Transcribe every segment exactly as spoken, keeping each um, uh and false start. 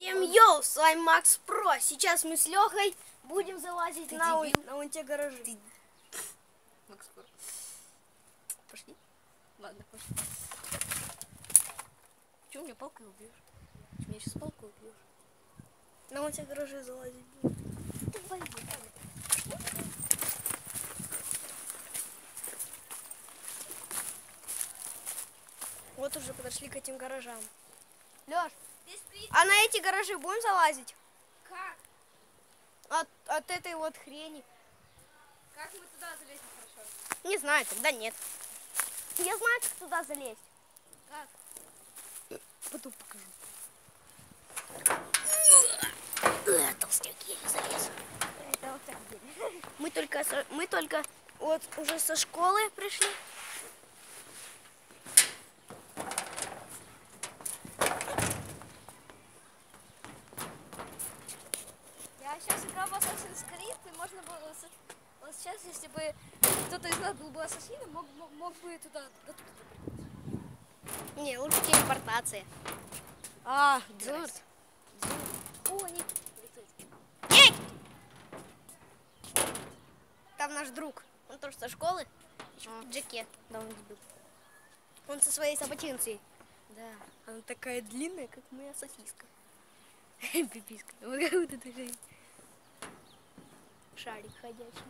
Всем йоу, с вами Макс Про. Сейчас мы с Лехой будем залазить Ты на, дебил? на вон те гаражи. Ты... Макс Про. Пошли. Ладно, пошли. Чего меня палкой убьешь? Ты меня сейчас палкой убьешь? На вон те гаражи залазить будем. Давай, давай. Вот уже подошли к этим гаражам. Леш, а на эти гаражи будем залазить? Как? От, от этой вот хрени. Как мы туда залезем хорошо? Не знаю, тогда нет. Я знаю, как туда залезть. Как? Потом покажу. Толстяк, я не залез. Это вот так делаем. Мы только, со- мы только вот уже со школы пришли. Я сейчас играл в Assassin's Creed, и можно было... Вот сейчас, если бы кто-то из нас был бы ассасином, мог, мог, мог бы туда, до туда допрыгнуть. Не, лучше телепортация. А, Дзурт. О, они... Эй! Там наш друг. Он тоже со школы. Еще в пиджаке. Да, он дебил. Он со своей саботинцей. Да. Она такая длинная, как моя сосиска. Пиписка. Вот как вот это же шарик ходячий.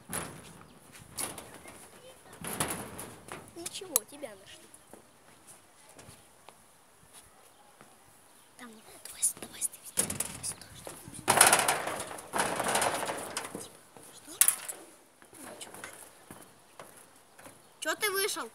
Ничего, тебя нашли. Там, давай, давай, ставь. Давай сюда, что ты Что? Ничего. Чё ты вышел?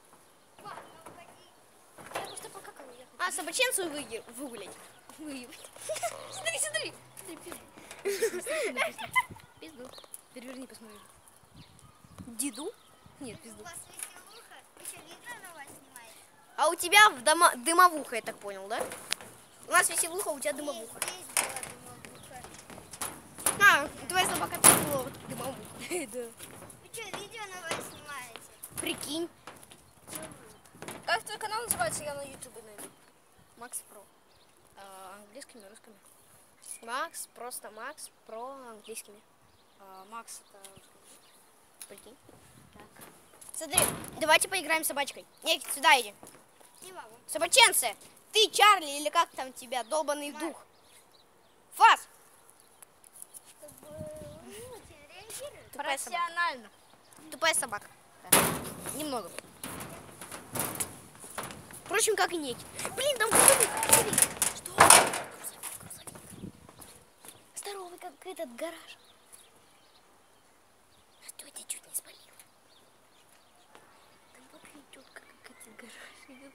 Я просто покакал, я хочу. А, собаченцу выгу- выгулять? Выебать. Смотри, смотри. Пизду. Пизду. Переверни, посмотри. Деду? Нет, пизду. У вас веселуха? Вы что, видео на вас снимаете? А у тебя в дома... дымовуха, я так понял, да? У нас веселуха, у тебя дымовуха. Здесь была дымовуха. А, твоя собака тоже была вот дымовуха. Да. Вы что, видео на вас снимаете? Прикинь. Как твой канал называется? Я на ютубе найду. Макс Про. А, английскими, русскими. Макс, просто Макс Про английскими. А, Макс это... Прикинь. Так. Смотри, давайте поиграем с собачкой. Нет, сюда иди. Не могу. Собаченцы, ты Чарли или как там тебя, долбанный дух? Фас! Чтобы очень реагировать. Тупая собака. Профессионально. Тупая собака. Немного. Впрочем, как и Неки. Блин, там грузовик. грузовик. Что? Грузовик, грузовик. Здоровый, как этот гараж. Тетя чуть не спалила. Там вот идет, как эти гаражи.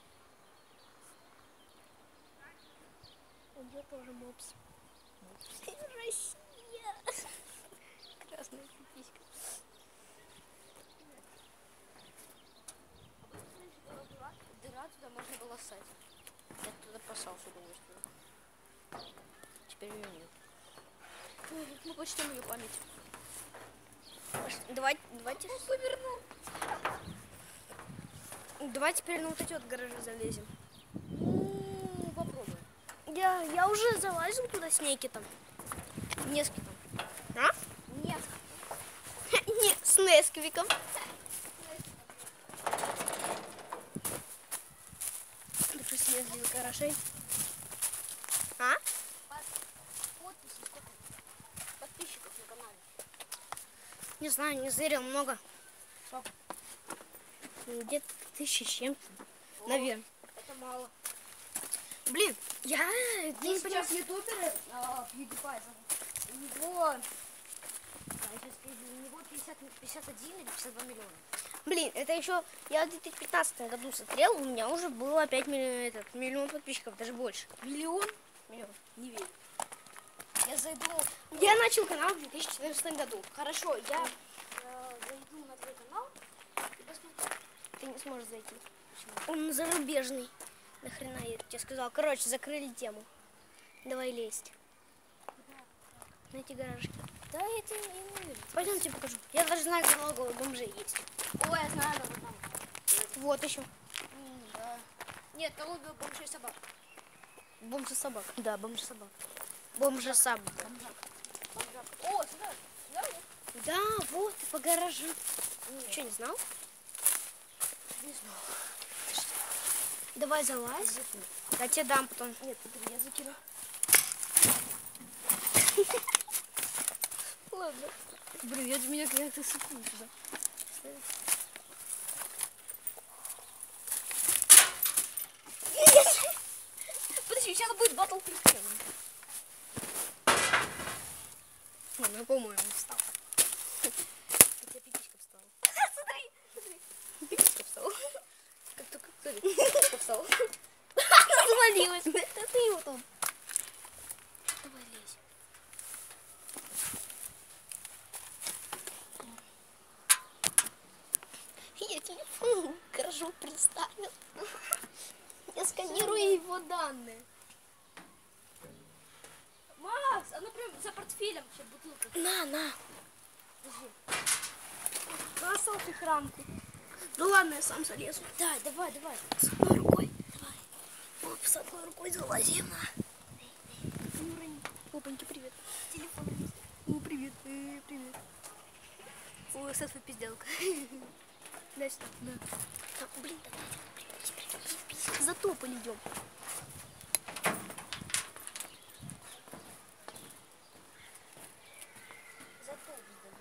У нее тоже мопс. Россия. Красная пиписька. Дыра туда можно было ссать. Я туда посал с удовольствием. Теперь ее нет. Мы почтем ее память. Давайте, давайте, Повернул. давайте теперь на вот эти вот гаражи залезем. Ну, попробуем. Я, я уже залазил туда с Некитом. Не с кем. А? Нет. Не, с Несквиком. Так что слезли с гаражей. А? Подписи сколько? Подписчиков на канале. Не знаю, не зырил много. Сколько? Где-то тысячи с чем-то. Наверное. Это мало. Блин, я не Есть понимаю. сейчас ютуберы, а, PewDiePie зовут. У него, а, сейчас скажу, у него пятьдесят, пятьдесят один или пятьдесят два миллиона. Блин, это еще я в две тысячи пятнадцатом году смотрел, у меня уже было пять миллионов, этот, миллион подписчиков, даже больше. Миллион? Миллион. Не верю. Я зайду, Я начал канал в две тысячи четырнадцатом году. Хорошо, я... э, зайду на твой канал и посмотрю. Ты не сможешь зайти. Он зарубежный. Нахрена я тебе сказал. Короче, закрыли тему. Давай лезть. На эти гаражки. Да, я тебе не верю. Пойдемте покажу. Я даже знаю, где много бомжей есть. Ой, я знаю, да, вот там. Вот еще. М, да. Нет, там был бомжей собак. Бомжа собак. Да, бомжа собак. Бомжа собак. О, сюда. Сюда нет? Да, вот, по гаражу. Что, не знал? Не знаю. Давай залазь. Я тебе дам потом. Нет, смотри, я закину. Ладно. Блин, я меня как-то сыпну туда. Подожди, сейчас будет батл крик. Ну, по-моему, встал. Хотя пипичка встала. Смотри, смотри. Пипичка встал. Как только, смотри, пипичка встала. Развалилась. Это ты его там. Давай лезь. Я телефон гаражу представил. Я сканирую его данные. Макс, она прям за портфелем вообще бутылка. На, на. Подожди. На селфи рамку. Ну ладно, я сам залезу. Да, давай, давай. С одной рукой. Давай. Оп, с одной рукой залазим. Не урони. Опаньки, привет. Телефон. О, привет. Э, привет. Ой, селфи-пизделка. Дай сюда. Да. Так, блин, давай. Пригнись, пригнись. Затопали идем. Зато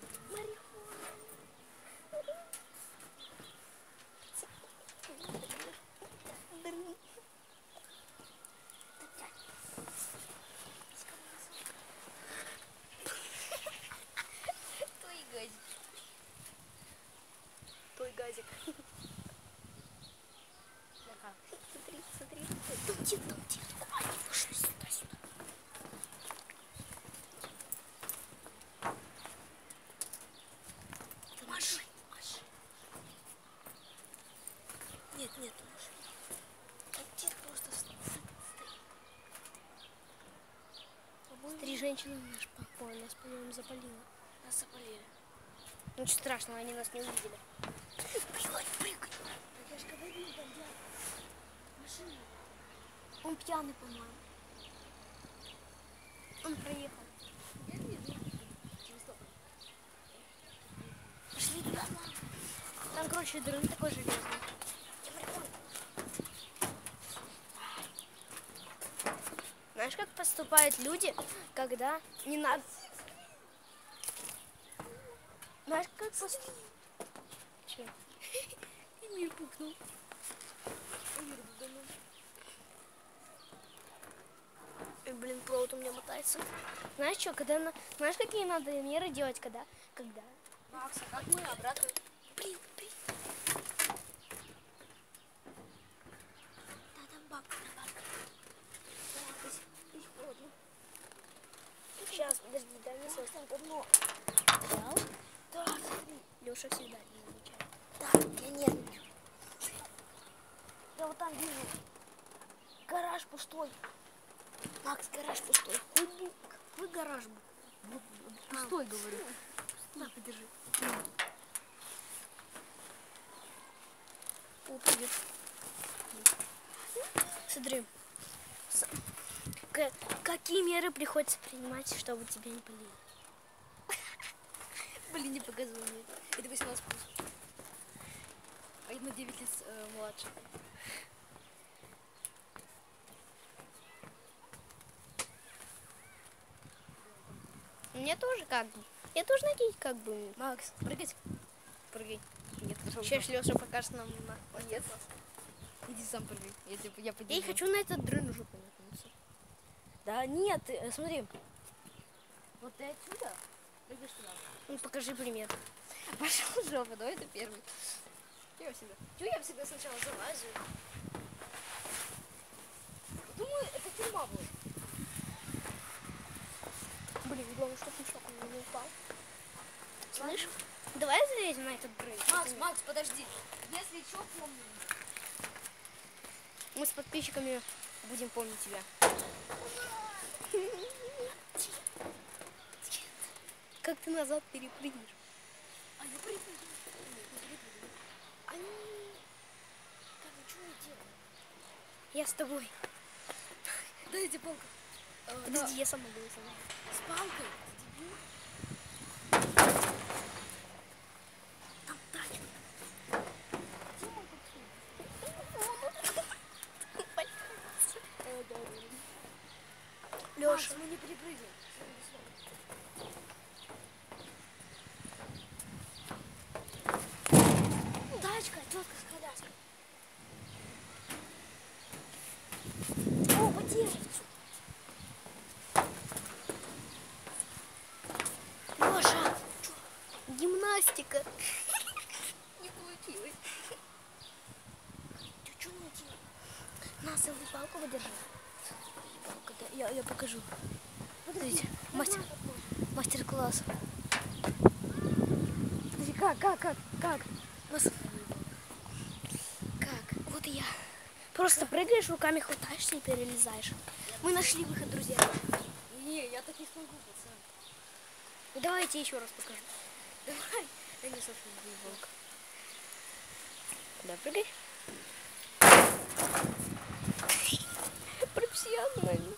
Той газик. Той газик. Ага. Смотри, смотри. Там тихо, там тихо. Давай, пошли сюда, сюда. Маши, маши. Нет, нет, маши. Там тихо, просто стой. Три женщины наш покой, нас, по-моему, запалило. Нас запалили. Ну, ничего страшного, они нас не увидели. Прыгай, прыгай. Я же говорю, там я. Машина. Он пьяный, по-моему. Он проехал. Я не иду. Через топ. Пошли туда. Там, короче, дрон такой железный. Знаешь, как поступают люди, когда не надо... Знаешь, как поступают... Че? И мир пукнул. Ой, блин, провод у меня мотается. Знаешь что, когда... на- Знаешь, какие надо меры делать, когда... Когда... Макс, а как мы обратно? Блин, блин. Да, там бабка, там бабка. Сейчас, подожди, дай мне свой там давно. Взял? Да, смотри. Леша всегда не замечает. Да, я нервничаю. Я вот там вижу. Гараж пустой. Макс, гараж пустой. Какой, какой гараж был? Пустой, говорю. На, подержи. О, привет. Смотри. С- к- какие меры приходится принимать, чтобы тебя не полили? Блин, не показывай мне. Это восемнадцать плюс. А я на девять лет э, младше. Мне тоже как бы. Я тоже надеюсь, как бы. Макс, прыгать? Прыгай. Нет, пошел. Сейчас Леша покажет нам на. Нет. Иди сам прыгай. Я, тебе, я Я подниму. не хочу на этот дрын жопу наткнуться. Да нет, ты, э, смотри. Вот ты отсюда прыгаешь туда. Ну, покажи пример. Пошел в жопу, давай ты первый. Я всегда. Чего я всегда сначала залазю? Думаю, это тюрьма будет. Блин, главное, чтобы мешок у меня не упал. Слышь? Давай залезем на этот дрын. Макс, Макс, подожди. Если что, помни. Мы с подписчиками будем помнить тебя. Как ты назад перепрыгнешь? А я прыгну. Они... Как, ну что я делаю? Я с тобой. Дайте палку. Э, Подожди, я сама буду сама. С палкой. Там тачка. Леша, мы не перепрыгнем. тачка, тетка с коляской. О, по деревцу. Леша, гимнастика. Не получилось. Ты что наделал? На, целую палку выдержи. Палка, да, я, я покажу. Смотрите, мастер, мастер-класс. Подожди, как, как, как, как? Нас... Как? Вот и я. Просто прыгаешь, руками хватаешься и перелезаешь. Мы нашли выход, друзья. Не, я так не смогу, пацан. Давайте еще раз покажу. Давай. Я не совсем волк. Да, прыгай. Профессионально.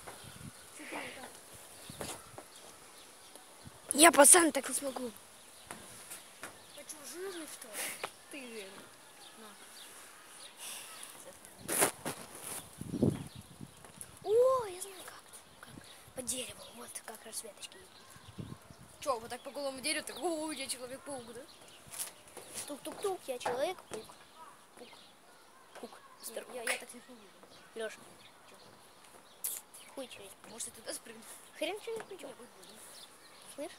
Я, пацан, так не смогу. А что, жирный что ли? Ты жирный. О, я знаю как. Как? По дереву. Вот как раз веточки идут. Че, вот так по голому дереву, так, о, я человек-паук, да? Тук-тук-тук, я человек-паук. Пук. Пук. Я, я, я так не смогу. Леша. Хуй через. Может, я туда спрыгну? Хрен через плечо. Я буду. Слышь?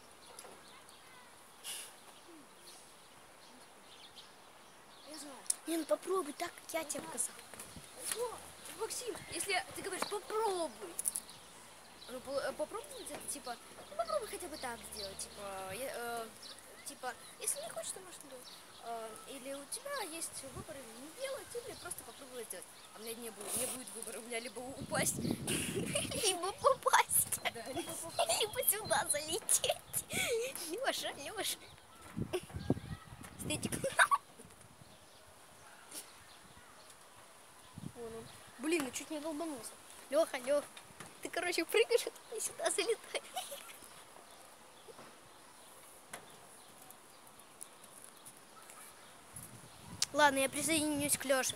Я знаю. Не, ну попробуй так, как я тебе показал. О, Максим, если ты говоришь, попробуй. Ну, по- э, попробовать это, типа, ну, попробуй хотя бы так сделать, типа, я- э, типа, если не хочешь, то можешь не делать. Э, или у тебя есть выбор не делать, или просто попробовать сделать. А у меня не будет, не будет выбора, у меня либо упасть, Либо попасть. да, либо попасть. Либо сюда залететь. Леша, Леша. Стейте. Вон он. Блин, ну чуть не долбанулся. Леха, Лех, ты, короче, прыгаешь и сюда залетай. Ладно, я присоединюсь к Леше.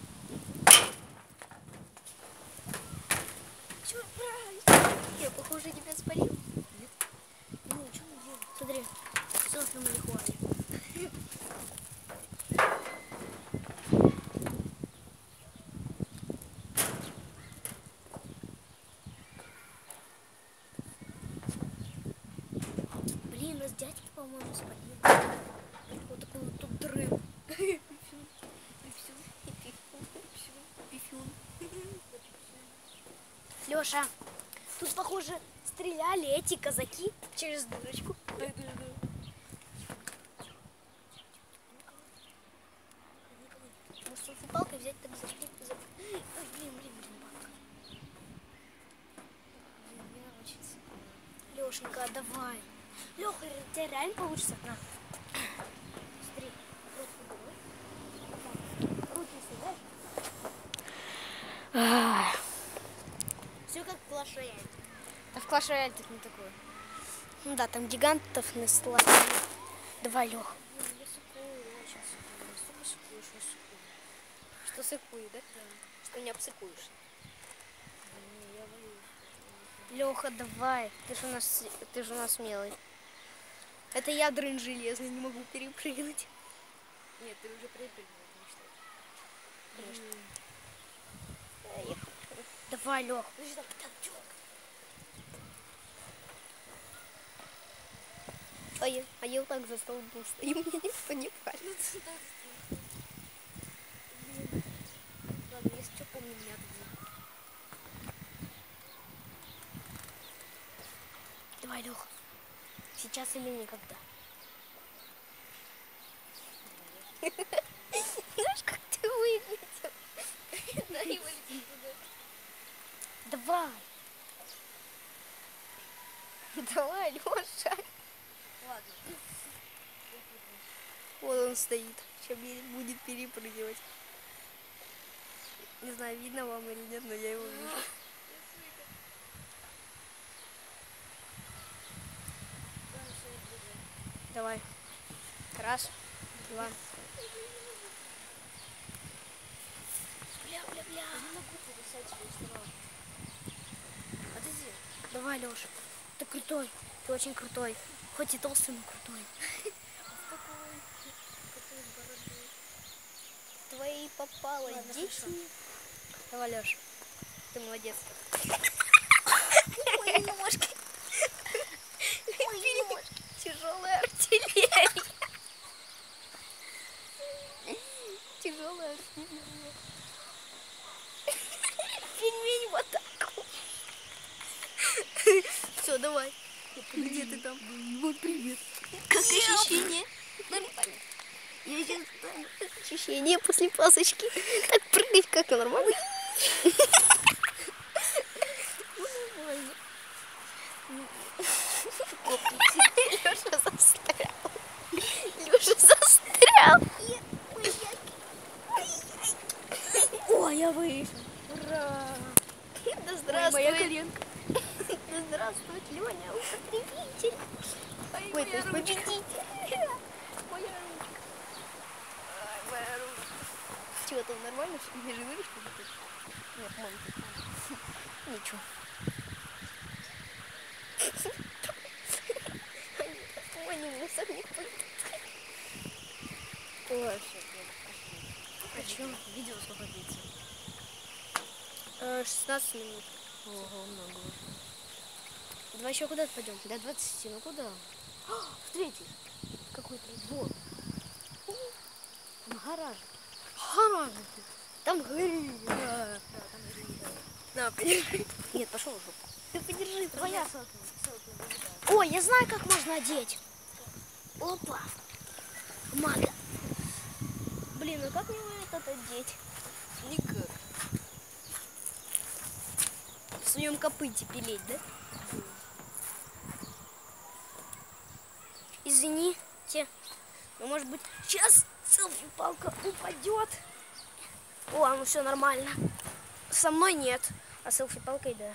Чё, правильно? Я, похоже, тебя спалил. Нет. Ну, что мы делаем? Смотри, селфи марихуаны. Блин, нас дядьки, по-моему, спалили. Вот такой вот тут дрын. Леша, тут, похоже, стреляли эти казаки через дырочку. Может, с палкой взять так за... за... Ой, блин, блин, блин, палка. Лешенька, давай. Леха, у тебя реально получится? На. Смотри, руки сюда. Все как в Clash Royale. А в Clash Royale так не такое. Ну да, там гигантов несло. Давай, Лех. Я сыкую, я сейчас сыкую. Настолько сыкую, что сыкую. Что сыкую, да? Что не обсыкуешь. Не, я боюсь. Леха, давай. Ты же у нас, ты же у нас смелый. Это я дрын железный, не могу перепрыгнуть. Нет, ты уже перепрыгнул, конечно. Конечно. Давай, Лех. Подожди, там, там, чё? А я, а я вот так за столбом стою, мне никто не палит. Ладно, если что, помню, меня тут. Давай, Леха. Сейчас или никогда. Знаешь, как ты выглядел? Да, и вылетит туда. Давай. Давай, Леша. Ладно. Вот он стоит. Сейчас будет перепрыгивать. Не знаю, видно вам или нет, но я его вижу. Давай. Раз, два. Бля, бля, бля. Я не могу пересадить его слова. Подожди. Давай, Леша. Ты крутой. Ты очень крутой. Хоть и толстый, но крутой. Какой? Какой с бородой? Твои попало Ладно, дети. хорошо. Давай, Леша. Ты молодец. Мои ножки. Мои ножки. Тяжелая артиллерия. Тяжелая артиллерия. Пельмень вот такой. Все, давай. Где ты там? Вот привет. Как ощущение? Нормально. Я сейчас ощущение после пасочки. Так прыгать как нормально. Леша застрял. Леша застрял. О, я вышел. Ура! Да здравствует. Моя коленка. Да здравствует, Леня, употребитель. Ай, Ой, то моя есть ручка. победитель. Моя ручка. Ай, моя ручка. Чего, там нормально? Что ли? Живые, что ли? Нет, мам, тут ничего. Ой, не мусор не пойдет. Ой, все, А что? Видео сколько длится? шестнадцать минут. Ого, много уже. Давай еще куда-то пойдем. До двадцати, ну куда? В третий. Какой третий? Вот. Там гараж. Гараж. Там гриль. Да, там гриль. На, подержи. Нет, пошел уже. Ты подержи. Твоя подержи. селфи. Селфи вылетает. Ой, я знаю, как можно одеть. Опа. Мага. Блин, ну как мне этот одеть? Никак. В своем копыте пилить, да? Извините. Ну, может быть, сейчас селфи-палка упадет. О, ну все нормально. Со мной нет, а селфи-палкой да.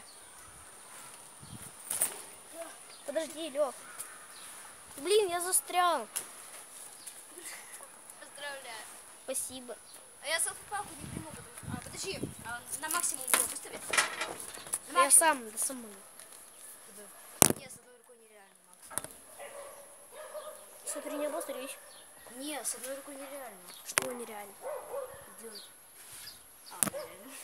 Подожди, Лёв. Блин, я застрял. Поздравляю. Спасибо. А я селфи-палку не приму, потому что... А, подожди. А, на максимум его выставить? На Я максимум. сам, да сам могу. Нет, с одной рукой нереально, Макс. Смотри, не обострись. Нет, с одной рукой нереально. Что нереально? Сделать. А, реально.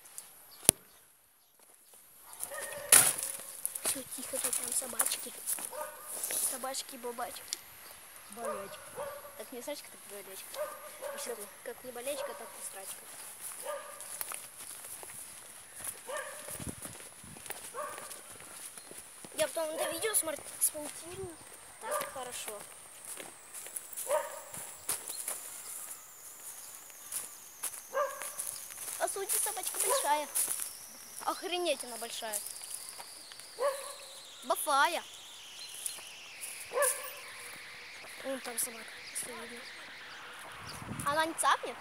Все, тихо, тут там собачки. Собачки-бабачки. Болячка. Так не срачка, так болячка. Все, как не болячка, так и срачка. Я потом это видео смар- смонтирую. Так хорошо. По сути, собачка большая. Охренеть она большая. Бафая. Вон там собака, если видно. Она не цапнет?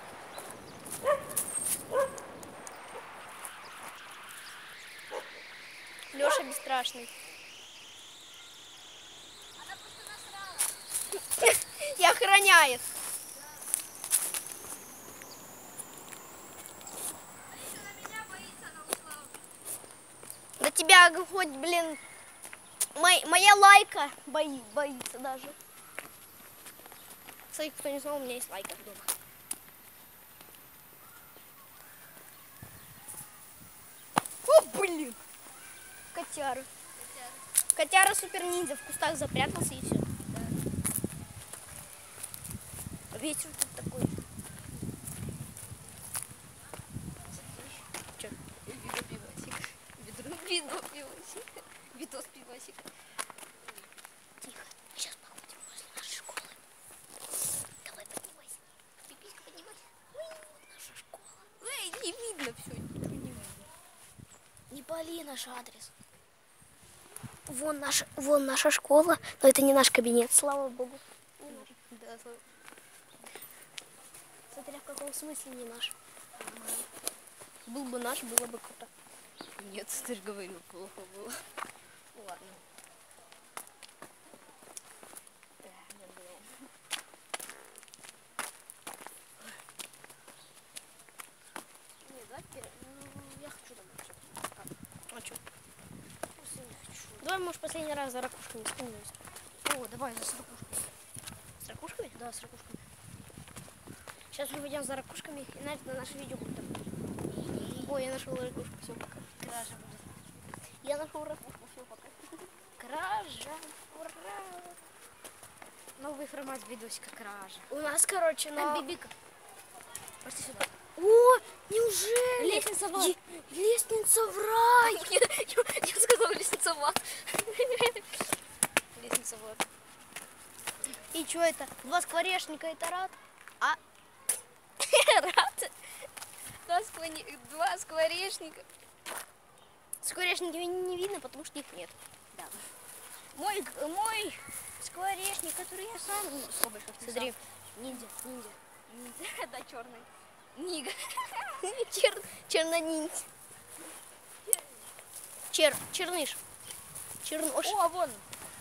Леша бесстрашный. Она просто насрала. И охраняет. А еще на меня боится, она ушла. Да тебя хоть, блин, мой- моя лайка бои, боится даже. Кстати, кто не знал, у меня есть лайка дома. О, блин! Котяра. Котяра супер ниндзя в кустах запрятался и все. Ветер тут такой. Че? Видо пивасик. Видо, видо пивасик. Видос пивасик. Тихо. Сейчас походим возле нашей школы. Давай поднимайся. Пиписька поднимайся. Ой, вот наша школа. Эй, не видно все. Ничего не видно. Не пали наш адрес. Вон наша, вон наша школа, но это не наш кабинет, слава богу. Не наш. Да, слава. Смотря в каком смысле не наш. Был бы наш, было бы круто. Нет, ты же говорил, плохо было. Ладно. Так. давай, может, последний раз за ракушками вспомнились. О, давай, за ракушками. С ракушками? Да, с ракушками. Сейчас мы пойдем за ракушками, и на это наше видео будет. Ой, я нашел ракушку, все, пока. Кража будет. Я нашел ракушку, все, пока. Кража, ура! Новый формат видосика кража. У нас, короче, Там на... бибика. Пошли сюда. О, неужели? Лестница в ад. Е- Лестница в рай. Я, я- я сказала лестница в ад. Лестница в ад. И что это? Два скворечника, это рад? А, Рад. Два, сквони- два скворечника. скворечники не видно, потому что их нет. Да. Мой, г- мой скворечник, который я сам... Ну, скобочка, Смотри. Ниндзя, ниндзя. Ниндзя. Да, черный. Нига. Чер... Чернонинь. Чер... Черныш. Чернош. О, вон.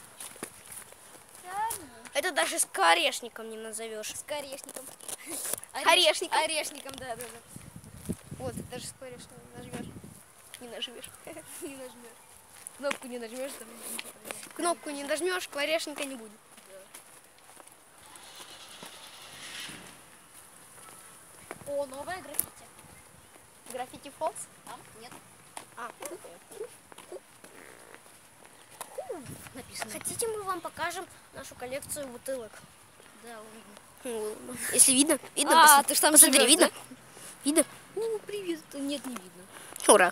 Это даже скворечником не назовешь. Скворечником. Орешником. Орешником, да, да, да. Вот, ты даже скворечником не нажмешь. Не нажмешь. Не нажмешь. Кнопку не нажмешь, там ничего не будет. Кнопку не нажмешь, скворечника не будет. О, новая граффити. Граффити Фолс? Там нет. А, Написано. хотите, мы вам покажем нашу коллекцию бутылок? Да, он... Ну, если видно, видно. А, посмотри, ты ж там посмотри, живёшь, видно? да? Видно? Ну, привет. Нет, не видно. Ура!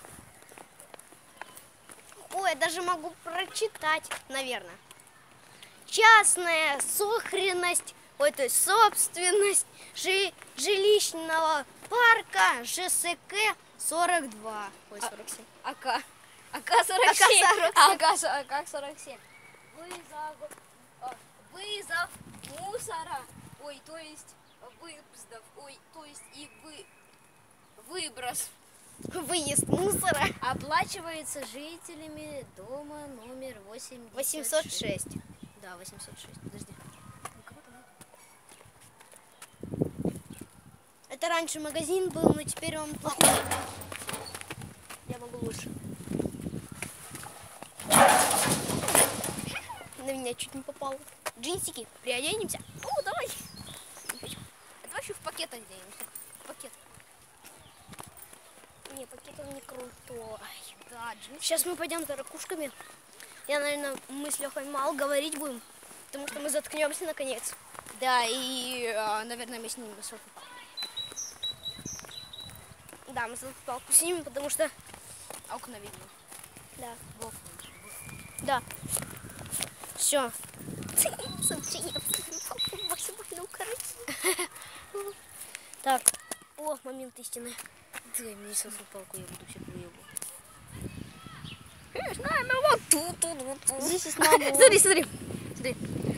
Ой, я даже могу прочитать, наверное. Частная сохранность, ой, то есть собственность жи- жилищного парка ЖСК сорок два. Ой, сорок семь. АК. АК сорок семь. АК сорок семь. АК сорок семь. Вызов. а, Вызов мусора. Ой, то есть выбздов. Ой, то есть и вы... Выброс. Выезд мусора. Оплачивается жителями дома номер восемьдесят восемьсот шесть. Да, восемьсот шесть. Подожди. Это раньше магазин был, но теперь он плохой. Я могу лучше. На меня чуть не попало. Джинсики, приоденемся. О, давай. Давай еще в пакет оденемся. В пакет. Не, пакет он не крутой. Да, джинсы. Сейчас мы пойдем за ракушками. Я, наверное, мы с Лехой мало говорить будем, потому что мы заткнемся наконец. Да, и, а, наверное, мы снимем высоту. Да, мы за палку снимем, потому что... Окна видно. Да. В окна. Да. Все. Смотри, я посмотрю, максимально короче. Так. О, момент истины. Дай мне сейчас палку, я буду всех выебывать. Здесь есть мама. Смотри, смотри. Смотри.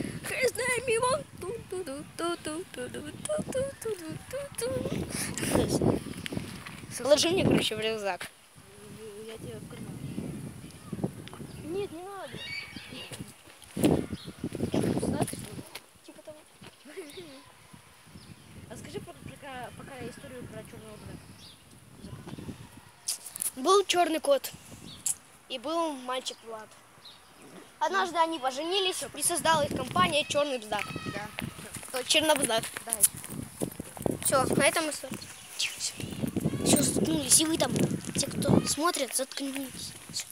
Ложи мне, короче, в рюкзак. Я тебе в карман. Нет, не надо. Типа того. Расскажи про, пока, пока историю про черного брата. Был черный кот и был мальчик Влад. Однажды они поженились и создала их компания Черный бздак. Да. Чернобздак. Давай. Все, на этом мы все заткнулись. И вы там, те, кто смотрят, заткнулись. Всё.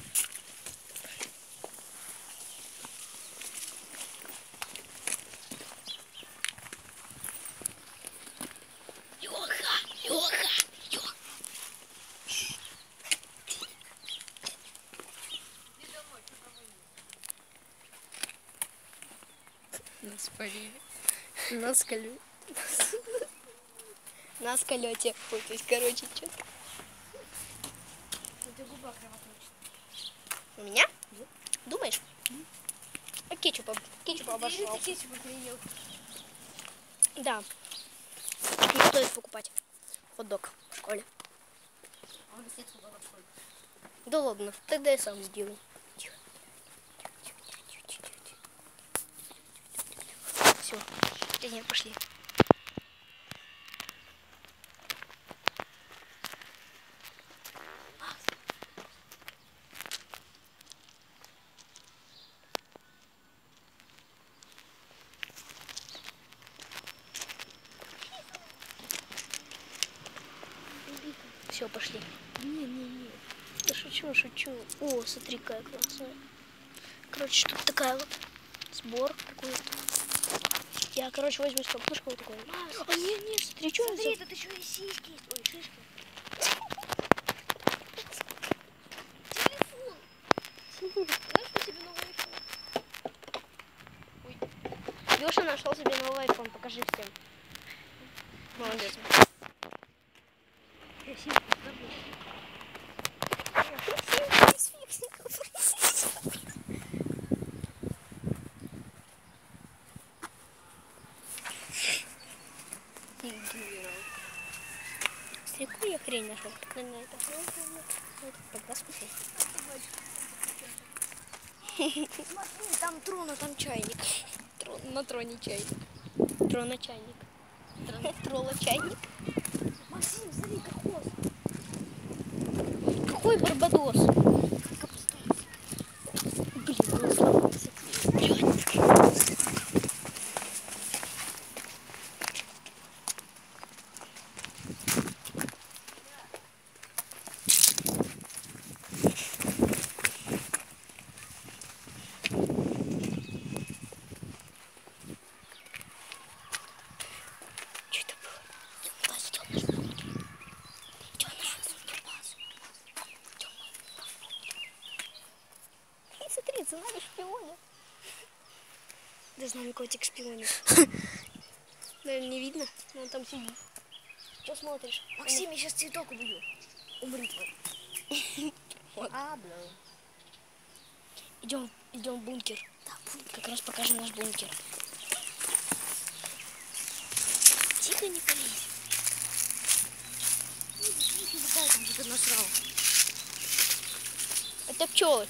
Леха, Леха, Леха. Нас полили. Нас колю. Нас колете. Ой, то есть, короче, что? У тебя губа кровоточит. У меня? Думаешь? А кетчупом? Кетчуп обошел. Ты кетчуп приел. Да. Не стоит покупать хот-дог в школе. А у нас нет худого в школе. Да ладно, тогда я сам сделаю. Тихо. Все, нет, пошли. Все, пошли. Не, не, не. Да шучу, шучу. О, смотри, какая классная. Короче, тут такая вот сбор какой-то. Я, короче, возьму стопушку вот такой. А, нет, нет, смотри, что Смотри, это? тут еще и сиськи есть. Ой, шишки. Телефон. Знаешь, что тебе новый iPhone? Леша нашел себе новый iPhone, покажи всем. Молодец. Смотри, какую я хрень нашел. Так, наверное, это. Тогда смотри. Смотри, там трон, а там чайник. Трон, на троне чайник. Трона чайник. Тролла чайник. Максим, смотри, кокос. Какой Барбадос? Блин, он сломался. Смотри, за нами шпионят. Да с нами котик шпионит. Наверное, не видно, но он там сидит. Что смотришь? Максим, я сейчас цветок убью. Умри твой. А, бля. Идем, идем в бункер. Да, бункер. Как раз покажем наш бункер. Тихо, не пались. Не летай, там что-то насрал. Это пчелы.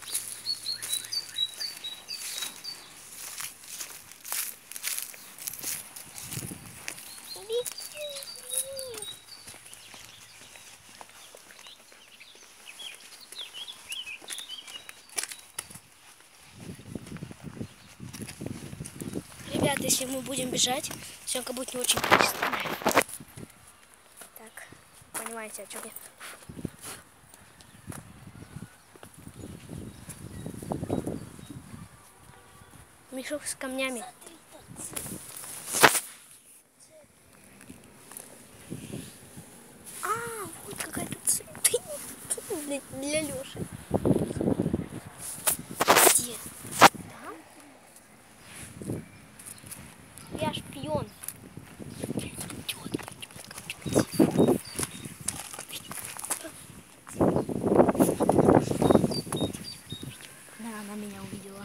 Ребята, если мы будем бежать, съемка будет не очень качественная. Так, понимаете, о чем я? Мешок с камнями. А, вот какая-то цель. Для, для Леши. Где? Там? Я шпион. Да, она меня увидела.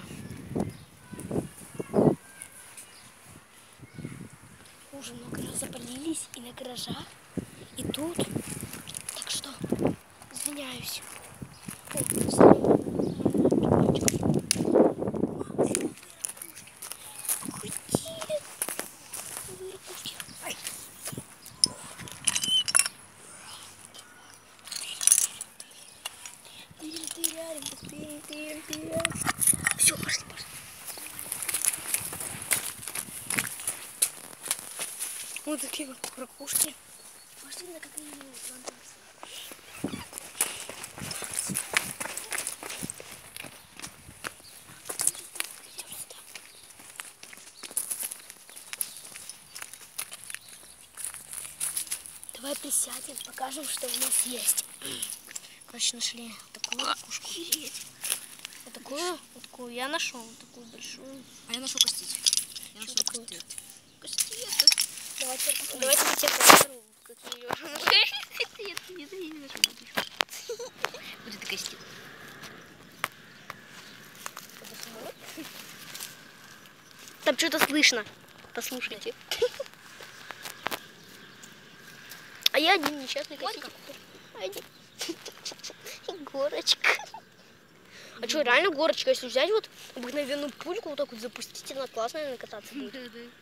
Уже много раз запалились и на гаражах, и тут. Так что, извиняюсь. О, все, пошли, пошли. Вот такие вот ракушки. Пошли на какие-нибудь плантации. Давай присядем, покажем, что у нас есть. Короче, нашли такую ракушку. Вот такую, вот такую я нашел, вот такую большую. А я нашел костить. Я нашел такое? костить. Костить. Давайте, давайте я тебе покажу, какие ее. Будет и костить. Там что-то слышно. Послушайте. А я один несчастный коситель. Один. Горочка. А что, реально горочка? Если взять вот обыкновенную пульку, вот так вот запустить, она классная, наверное, кататься будет.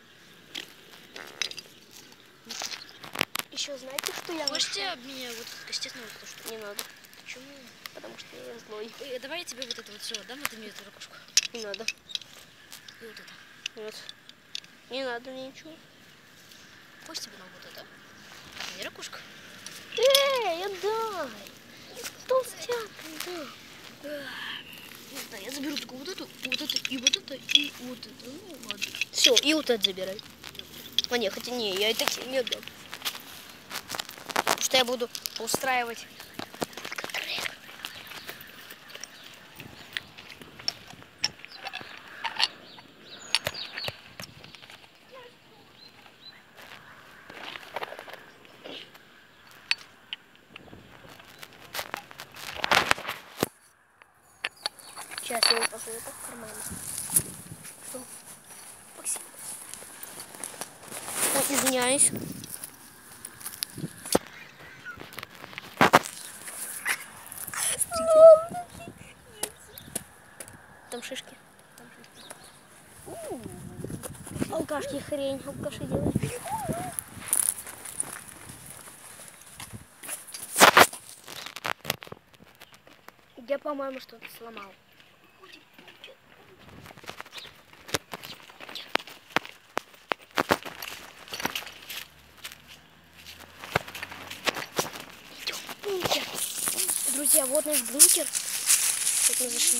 Еще знаете, что я Можете нашла? об меня вот костить надо то, что? Не надо. Почему? Потому что я злой. Ой, давай я тебе вот это вот все отдам, вот мне эту ракушку. Не надо. И вот это. Нет. Не надо мне ничего. Пусть тебе на вот это. А мне ракушка. Эй, отдай! Толстяк, да. Да, я заберу только вот эту, вот это, и вот это, и вот это. Ну ладно. Все, и вот это забирай. А не, хотя не, я это тебе не отдам. Потому что я буду устраивать. Сейчас я его положу это в карман. Что? Максим. Ой, извиняюсь. Там шишки. Там шишки. Алкашки хрень, алкаши делают. Я, по-моему, что-то сломал. Бункер. Друзья, вот наш бункер. Вот мы зашли.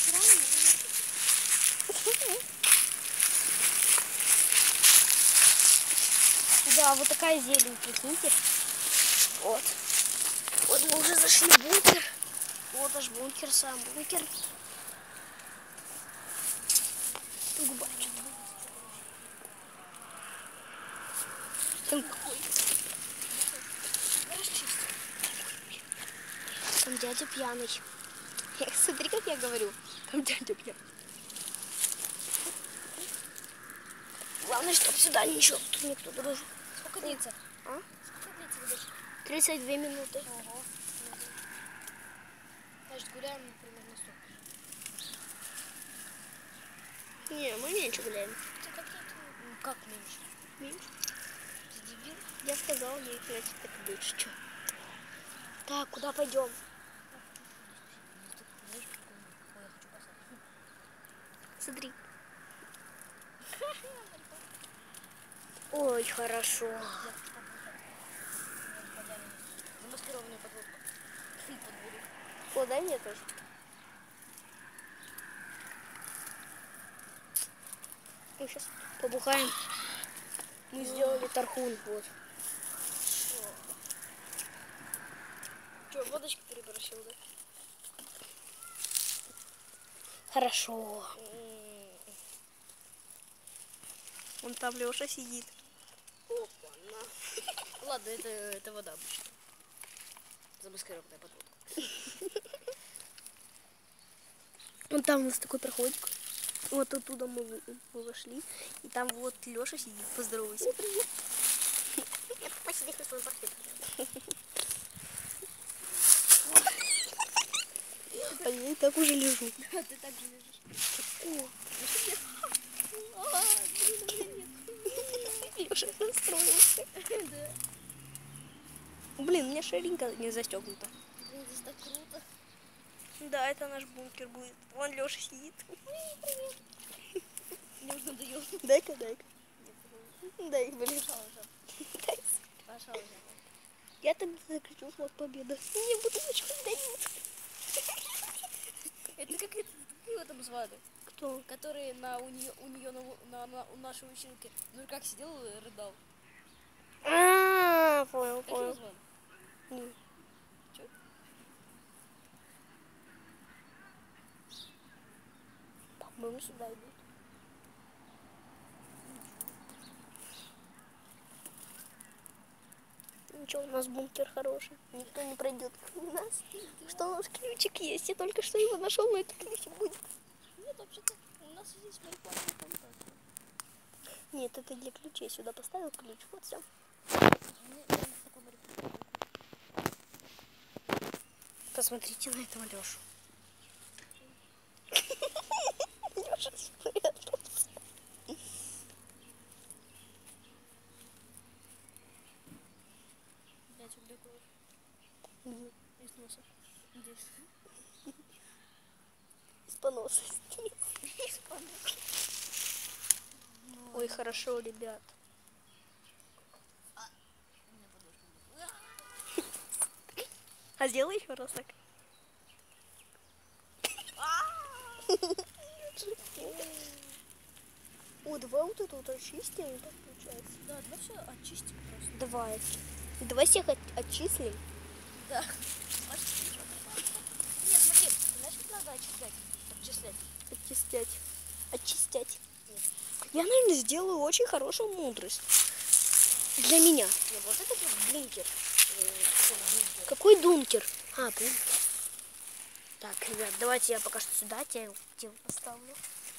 Да, вот такая зелень, прикиньте. Вот. Вот мы уже зашли в бункер. Вот наш бункер, сам бункер. Губачек. Там какой? Там дядя пьяный. Смотри, как я говорю. Там дядя пьяный. Главное, чтоб сюда ничего. Тут никто дружит. Сколько длится? А? Сколько длится видишь? тридцать две минуты. Ого. Значит, гуляем примерно столько. Не, мы меньше гуляем. Ты как, ну, как меньше? Меньше. Ты дебил? Я сказал ей, значит, так и больше. Что? Так, куда пойдем? Смотри. Ой, хорошо. Замаскированную подводку. Подводку. О, дай мне тоже. Мы сейчас побухаем. Мы сделали тархун, вот. Что, водочку переборщил, да? Хорошо. Вон там Леша сидит. Опа, на. Ладно, это, это вода обычно. Замаскированная подводка. Вон там у нас такой проходик. Вот оттуда мы, вы- мы вошли. И там вот Леша сидит. Поздоровайся. Я посидеть на своем портфеле. А я и так уже лежу. Да, ты так же лежишь. О, А, блин, блин, нет. Леша расстроился. Да. Блин, у меня ширинка не застегнута. Блин, здесь так круто. Да, это наш бункер будет. Вон Леша сидит. Мне уже надоело. Дай-ка, дай-ка. Дай, блин. Пошел уже. Дай. Пошел уже. Я тогда закричу флаг победы. Мне бутылочку дают. Это как, это, как его там звали? Кто? Который на, у нее, у нее на, на, на у нашей училке ну как сидел и рыдал. А, понял, Как его понял. звали? Не. Чё? По-моему, сюда идут. Ничего, у нас бункер хороший. Никто не пройдет кроме нас. Что у нас ключик есть. Я только что его нашел, но это ключик будет. Нет, вообще-то у нас здесь марихуана фонтан. Нет, это для ключей. Сюда поставил ключ. Вот все. Мне прям такой марихуана. Посмотрите на этого Лешу. Леша спрятался. Блять, у кровь. Где? Из носа. Здесь. Из поноса. Ой, хорошо, ребят. У меня подушка. А сделай еще раз так. О, давай вот это вот очистим, так получается. Да, давай все очистим просто. Давай. Давай всех от- отчислим. Да. Нет, смотри, знаешь, как надо очислять? Отчислять. Отчислять. Очистять. Я, наверное, сделаю очень хорошую мудрость. Для меня. Нет, вот это вот бункер. Э, какой бункер. Какой дункер? А, бункер. Так, ребят, давайте я пока что сюда тебя, тебя поставлю.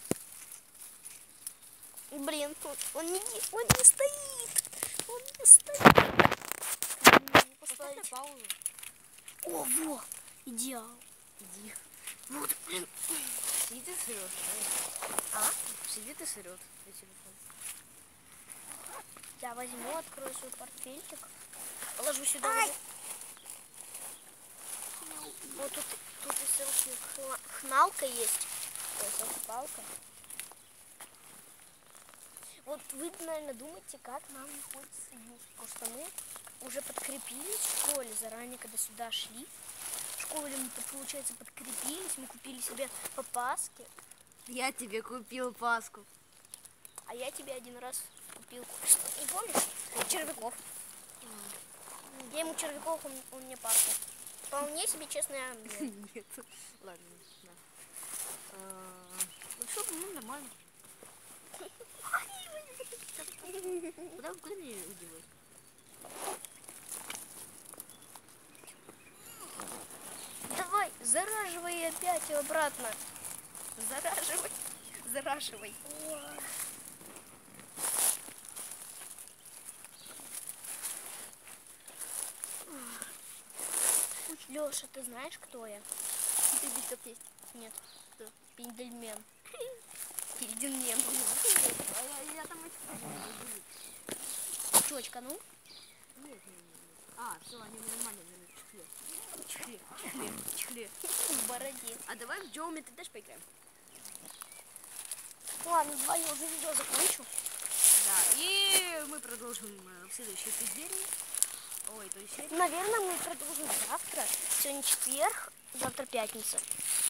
Блин, тут он не, он не стоит. Он не стоит. Не Поставь на поставить. паузу. О, во, идеал. Иди. Вот, блин. Сидит и сырет. А? Сидит и сырет. Твой телефон. Я возьму, открою свой портфельчик. Положу сюда. Ай! Вот тут, тут и селфи хна- хналка есть. Ой, селфи-палка. Вот вы, наверное, думаете, как нам находится союз. Потому что мы уже подкрепились в школе заранее, когда сюда шли. В школе мы, получается, подкрепились, мы купили себе по паске. Я тебе купил паску. А я тебе один раз купил, не помнишь? Червяков. Я ему червяков, он, он мне паску. Вполне себе честная мне. Нет. Ладно, да. А, Ну что, ну нормально. Куда, куда мне удивать? Давай, зараживай опять обратно. Зараживай. Зараживай. Леша, ты знаешь, кто я? Ты ведь как есть. Нет. Пиндельмен. Пиндельмен. А я, я там эти... Чучка, ну? Нет, нет, нет. А, все, они нормально, наверное, чехле. Чехле, чехле, чехле. В бороде. А давай в Geometry Dash поиграем. Ладно, давай я уже видео закончу. Да, и мы продолжим э, в следующей серии. Ой, то есть серии. Наверное, мы продолжим завтра. Сегодня четверг, завтра пятница.